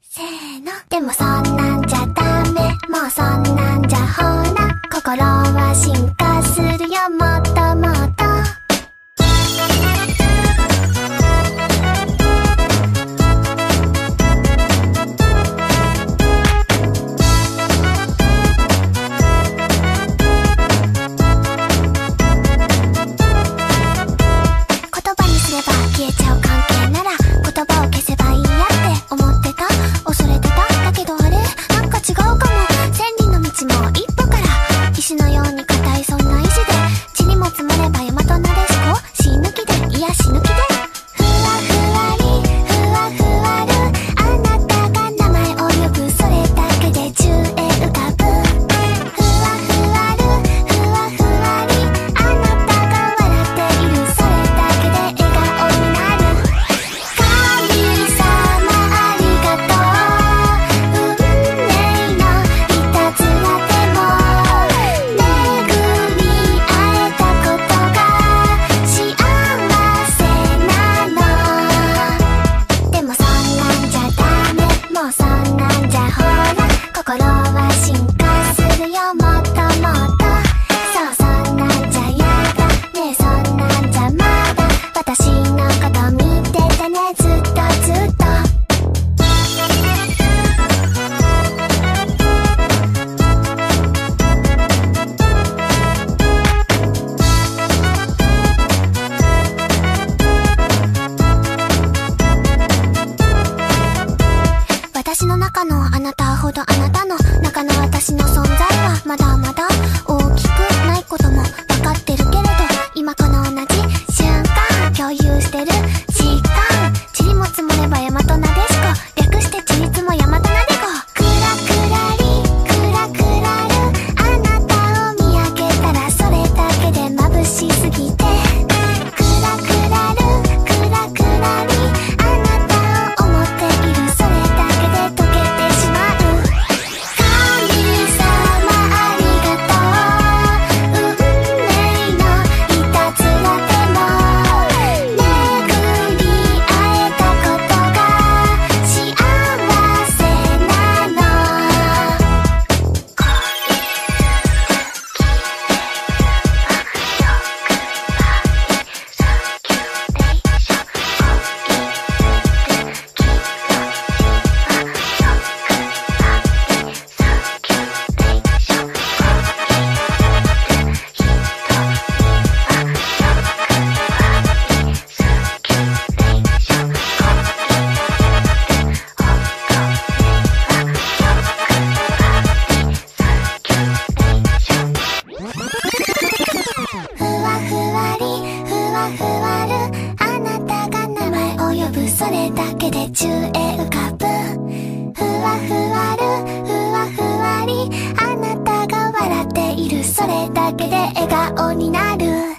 せーの。でもそんなんじゃダメ、もうそんなんじゃほら、心は進化するよ、もっともっと。言葉にすれば消えちゃう関係なら、言葉を消せばいいやって思ってた、恐れてた。だけどあれなんか違うかも。千里の道も一歩から、石のように硬いそんな意志で、地にも積もれば山となでしこ、死ぬ気で、いや死ぬ気で、ふわふわりふわふわる、あなたが名前を呼ぶ、それだけで宙へ浮かぶ。ふわふわるふわふわり、あなたが笑っている、それだけで笑顔になる。神様ありがとう、運命のいたずらでも巡り会えたことが幸せなの。でもそんなんじゃダメ、もうそんなんじゃほら、心は進化するよ、もっともっと。そう、そんなんじゃやだねえ、そんなんじゃまだ、私のこと見ててね、ずっとずっと。私の中のあなたほどあなたの中の私の存在はまだまだ大きくないことも分かってるけれど、今この同じ瞬間共有してる時間、塵も積もれば山となでしこ、略してちりつも山となでこ。クラクラリクラクラる、あなたを見上げたらそれだけで眩しすぎて、クラクラるクラクラリ、あなたを思っている、それだけで溶けてしまう。神様ありがとう、運命のいたずらでも巡り会えたことが幸せなの。ふわふわりふわふわる、あなたが名前を呼ぶ、それだけで宙へ浮かぶ。ふわふわるふわふわり、あなたが笑っている、それだけで笑顔になる。